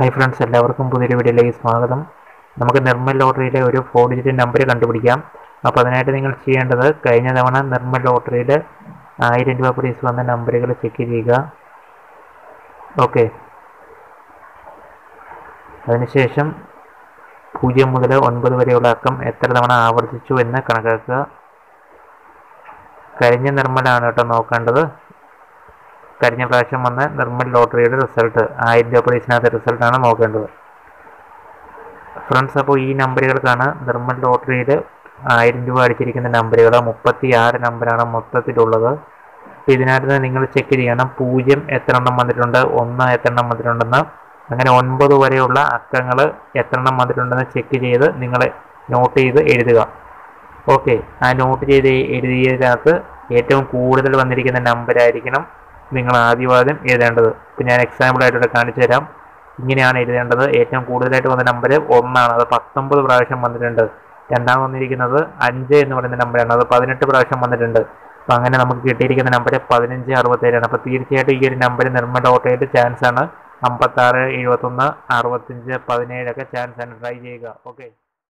Hi friends, എല്ലാവർക്കും പുതിയൊരു വീഡിയോയിലേക്ക് സ്വാഗതം. നമുക്ക് നിർമ്മൽ ലോട്ടറിയിലെ ഒരു 4 ഡിജിറ്റ് നമ്പർ കണ്ടുപിടിക്കാം. അപ്പോൾ അതിനായിട്ട് നിങ്ങൾ ചെയ്യേണ്ടത്, കഴിഞ്ഞ തവണ നിർമ്മൽ ലോട്ടറിയിൽ 1000 രൂപ പ്രൈസ് വന്ന നമ്പറുകൾ ചെക്ക് ചെയ്യുക. ഓക്കെ, അതിനുശേഷം 0 മുതൽ 9 വരെയുള്ള അക്കം എത്ര തവണ ആവർത്തിച്ചു എന്ന് കണക്കാക്കുക. കഴിഞ്ഞ നിർമ്മലാണ് കേട്ടോ നോക്കേണ്ടത്. കഴിഞ്ഞ പ്രാവശ്യം വന്ന നിർമ്മൽ ലോട്ടറിയുടെ റിസൾട്ട് 1000 രൂപ പ്രൈസിനകത്ത് റിസൾട്ടാണ് നോക്കേണ്ടത് ഫ്രണ്ട്സ്. അപ്പോൾ ഈ നമ്പറുകൾക്കാണ് നിർമ്മൽ ലോട്ടറിയിൽ 1000 രൂപ അടിച്ചിരിക്കുന്ന നമ്പറുകൾ 36 നമ്പറാണ് മൊത്തത്തിലുള്ളത്. അപ്പോൾ ഇതിനകത്ത് നിങ്ങൾ ചെക്ക് ചെയ്യണം 0 എത്ര എണ്ണം വന്നിട്ടുണ്ട്, 1 എത്ര എണ്ണം വന്നിട്ടുണ്ടെന്ന്, അങ്ങനെ 9 വരെയുള്ള അക്കങ്ങൾ എത്ര എണ്ണം വന്നിട്ടുണ്ടെന്ന് ചെക്ക് ചെയ്ത് നിങ്ങൾ നോട്ട് ചെയ്ത് എഴുതുക. ഓക്കെ, ആ നോട്ട് ചെയ്ത് എഴുതിയതിനകത്ത് ഏറ്റവും കൂടുതൽ വന്നിരിക്കുന്ന നമ്പറായിരിക്കണം നിങ്ങൾ ആദ്യം എഴുതേണ്ടത്. ഇപ്പം ഞാൻ എക്സാമ്പിളായിട്ടിവിടെ കാണിച്ചു തരാം. ഇങ്ങനെയാണ് എഴുതേണ്ടത്. ഏറ്റവും കൂടുതലായിട്ട് വന്ന നമ്പർ 1 ആണ്, അത് 19 പ്രാവശ്യം വന്നിട്ടുണ്ട്. രണ്ടാമത് വന്നിരിക്കുന്നത് 5 എന്ന് പറയുന്ന നമ്പറാണ്, അത് 18 പ്രാവശ്യം വന്നിട്ടുണ്ട്. അപ്പോൾ അങ്ങനെ നമുക്ക് കിട്ടിയിരിക്കുന്ന നമ്പർ 1567 ആണ്. അപ്പോൾ തീർച്ചയായിട്ടും ഈ ഒരു നമ്പർ നിർമ്മൽ ലോട്ടറിയുടെ ചാൻസ് ആണ്. 56, 71, 65, 17 ഒക്കെ ചാൻസ് ആണ്. ട്രൈ ചെയ്യുക. ഓക്കെ.